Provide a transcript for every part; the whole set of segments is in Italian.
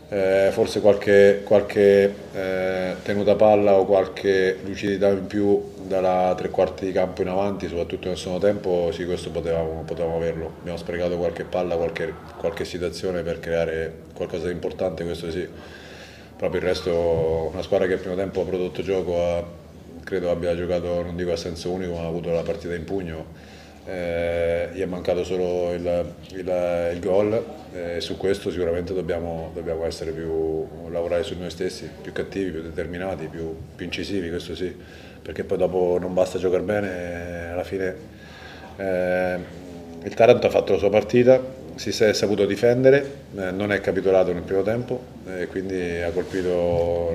forse qualche tenuta palla o qualche lucidità in più dalla tre quarti di campo in avanti, soprattutto nel secondo tempo, sì, questo potevamo averlo. Abbiamo sprecato qualche palla, qualche situazione per creare qualcosa di importante, questo sì. Proprio il resto, una squadra che il primo tempo ha prodotto gioco, credo abbia giocato, non dico a senso unico, ma ha avuto la partita in pugno. Gli è mancato solo il gol, e su questo sicuramente dobbiamo lavorare su noi stessi, più cattivi, più determinati, più incisivi, questo sì, perché poi dopo non basta giocare bene, alla fine eh, il Taranto ha fatto la sua partita, si è saputo difendere, non è capitolato nel primo tempo e quindi ha colpito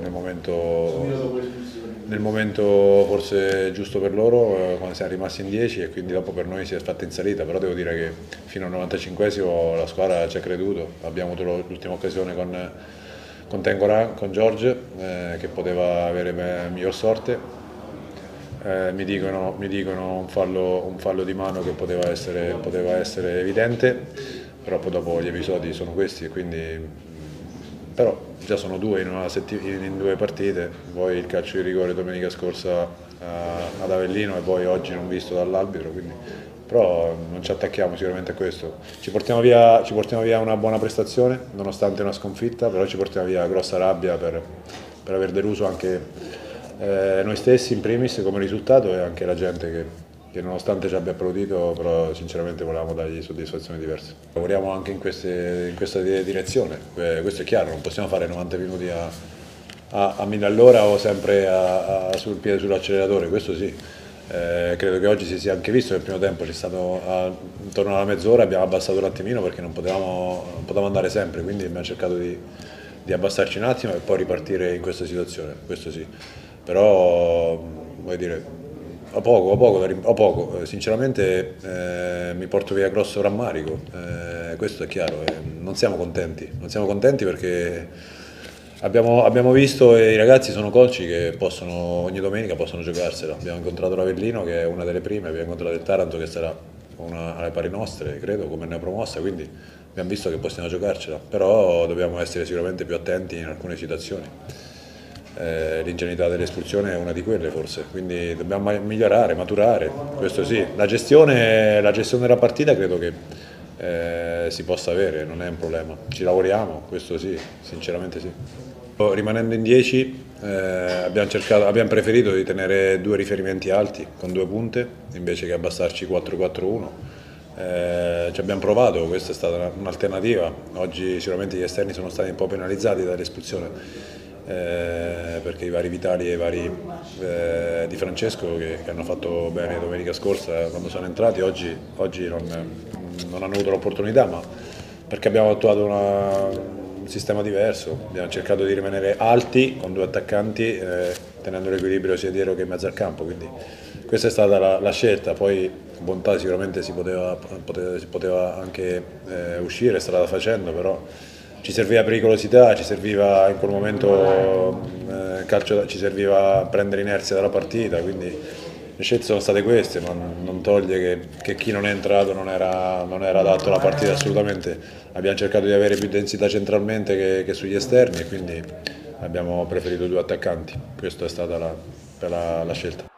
nel momento forse giusto per loro, quando siamo rimasti in 10 e quindi dopo per noi si è fatta in salita, però devo dire che fino al 95esimo la squadra ci ha creduto, abbiamo avuto l'ultima occasione con Tengoran, con George, che poteva avere miglior sorte. Mi dicono un fallo di mano che poteva essere evidente, però poi dopo gli episodi sono questi e quindi però già sono due in 2 partite, poi il calcio di rigore domenica scorsa ad Avellino e poi oggi non visto dall'arbitro, quindi però non ci attacchiamo sicuramente a questo. Ci portiamo via una buona prestazione, nonostante una sconfitta, però ci portiamo via grossa rabbia per aver deluso anche noi stessi in primis come risultato e anche la gente che nonostante ci abbia applaudito, però sinceramente volevamo dargli soddisfazioni diverse. Lavoriamo anche in questa direzione, questo è chiaro, non possiamo fare 90 minuti a 1000 all'ora o sempre sul piede sull'acceleratore, questo sì. Credo che oggi si sia anche visto nel primo tempo, c'è stato intorno alla mezz'ora, abbiamo abbassato un attimino perché non potevamo andare sempre, quindi abbiamo cercato di abbassarci un attimo e poi ripartire in questa situazione, questo sì. Però, vuoi dire, ho poco. Sinceramente mi porto via grosso rammarico, questo è chiaro, non siamo contenti perché abbiamo visto e i ragazzi sono colci che ogni domenica possono giocarsela, abbiamo incontrato l'Avellino che è una delle prime, abbiamo incontrato il Taranto che sarà una alle pari nostre, credo, come neopromossa, quindi abbiamo visto che possiamo giocarcela, però dobbiamo essere sicuramente più attenti in alcune situazioni. L'ingenuità dell'espulsione è una di quelle forse, quindi dobbiamo migliorare, maturare, questo sì. La gestione della partita credo che si possa avere, non è un problema, ci lavoriamo, questo sì, sinceramente sì. Rimanendo in 10 abbiamo preferito di tenere 2 riferimenti alti con 2 punte invece che abbassarci 4-4-1. Ci abbiamo provato, questa è stata un'alternativa. Oggi sicuramente gli esterni sono stati un po' penalizzati dall'espulsione perché i vari Vitali e i vari Di Francesco che hanno fatto bene domenica scorsa quando sono entrati, oggi non hanno avuto l'opportunità, ma perché abbiamo attuato un sistema diverso, abbiamo cercato di rimanere alti con 2 attaccanti tenendo l'equilibrio sia dietro che in mezzo al campo, quindi questa è stata la scelta, poi bontà sicuramente si poteva anche uscire, strada facendo, però ci serviva pericolosità, ci serviva in quel momento ci serviva prendere inerzia dalla partita, quindi le scelte sono state queste, ma non toglie che chi non è entrato non era adatto alla partita assolutamente. Abbiamo cercato di avere più densità centralmente che sugli esterni e quindi abbiamo preferito 2 attaccanti, questa è stata la scelta.